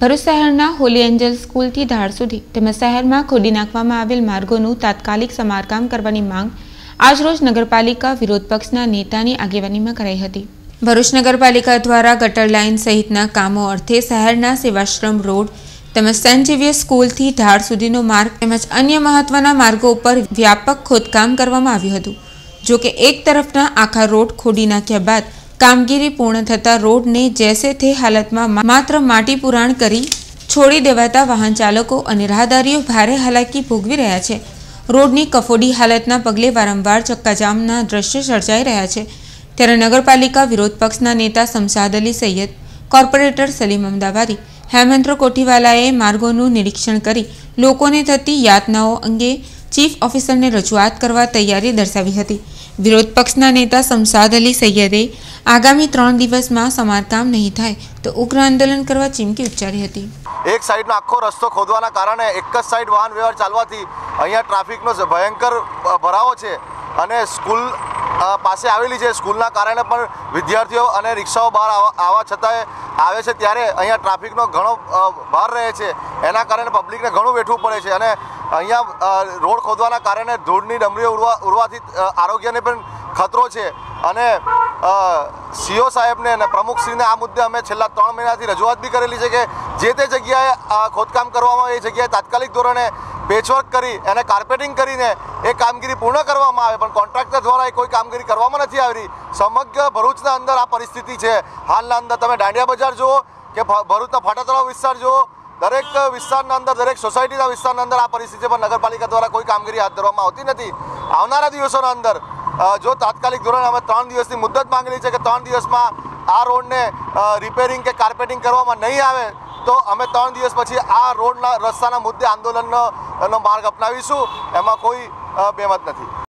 ભરૂચ શહેરના હોલી એન્જલ સ્કૂલથી ધાર સુધી તેમજ શહેરમાં ખોદી નાખવામાં આવેલ માર્ગોનું તાત્કાલિક સમારકામ કરવાની માંગ આજરોજ નગરપાલિકા વિરોધ પક્ષના નેતાની આગેવાનીમાં કરાઈ હતી। ભરૂચ નગરપાલિકા દ્વારા ગટર લાઇન સહિતના કામો અર્થે શહેરના સેવાશ્રમ રોડ તેમજ સેન્ટ ઝેવિયર સ્કૂલથી ધાર સુધીનો માર્ગ તેમજ અન્ય મહત્વના માર્ગો ઉપર વ્યાપક ખોદકામ કરવામાં આવ્યું હતું। જો કે એક તરફના આખા રોડ ખોદી નાખ્યા બાદ કામગીરી પૂર્ણ થતાં રોડને જેસે તે હાલતમાં માત્ર માટી પુરાણ કરી છોડી દેવાતા વાહન ચાલકો અને રાહદારીઓ ભારે હાલાકી ભોગવી રહ્યા છે। રોડની કફોડી હાલતના પગલે વારંવાર ચક્કાજામના દ્રશ્યો સર્જાઈ રહ્યા છે। ત્યારે નગરપાલિકા વિરોધ પક્ષના નેતા શમશાદ અલી સૈયદ, કોર્પોરેટર સલીમ અમદાવાદી, હેમેન્દ્ર કોઠીવાલાએ માર્ગોનું નિરીક્ષણ કરી લોકોને થતી યાતનાઓ અંગે ચીફ ઓફિસરને રજૂઆત કરવા તૈયારી દર્શાવી હતી। વિરોધ પક્ષના નેતા શમશાદ અલી સૈયદે આગામી 3 દિવસમાં સમારકામ નહીં થાય તો ઉગ્ર આંદોલન કરવા ચીમકી ઉચ્ચારી હતી। એક સાઈડનો આખો રસ્તો ખોદવાના કારણે એક જ સાઈડ વાહન વ્યવહાર ચાલવાથી અહીંયા ટ્રાફિકનો ભયંકર ભરાવો છે અને સ્કૂલ પાસે આવેલી છે। સ્કૂલના કારણે પણ વિદ્યાર્થીઓ અને રિક્ષાઓ બહાર આવવા છતાંય આવે છે ત્યારે અહીંયા ટ્રાફિકનો ઘણો ભાર રહે છે। એના કારણે પબ્લિકને ઘણું વેઠવું પડે છે અને અહીંયા રોડ ખોદવાના કારણે ધૂળની ડમરીઓ ઉડવાથી આરોગ્યને પણ ખતરો છે અને સીઓ સાહેબને અને પ્રમુખશ્રીને આ મુદ્દે અમે છેલ્લા 3 મહિનાથી રજૂઆત બી કરેલી છે કે જે તે જગ્યાએ ખોદકામ કરવામાં આવે એ જગ્યાએ તાત્કાલિક ધોરણે પેચવર્ક કરી અને કાર્પેટિંગ કરીને એ કામગીરી પૂર્ણ કરવામાં આવે, પણ કોન્ટ્રાક્ટર દ્વારા એ કોઈ કામગીરી કરવામાં નથી આવી। સમગ્ર ભરૂચના અંદર આ પરિસ્થિતિ છે। હાલના અંદર તમે દાંડિયા બજાર જુઓ કે ભરૂચના ફાટા તળાવ વિસ્તાર જુઓ, દરેક વિસ્તારના અંદર, દરેક સોસાયટીના વિસ્તારના અંદર આ પરિસ્થિતિ પર નગરપાલિકા દ્વારા કોઈ કામગીરી હાથ ધરવામાં આવતી નથી। આવનારા દિવસોના અંદર જો તાત્કાલિક ધોરણે અમે 3 દિવસની મુદ્દત માંગેલી છે કે 3 દિવસમાં આ રોડને રિપેરિંગ કે કાર્પેટિંગ કરવામાં નહીં આવે તો અમે 3 દિવસ પછી આ રોડના રસ્તાના મુદ્દે આંદોલનનો માર્ગ અપનાવીશું। એમાં કોઈ બેમત નથી।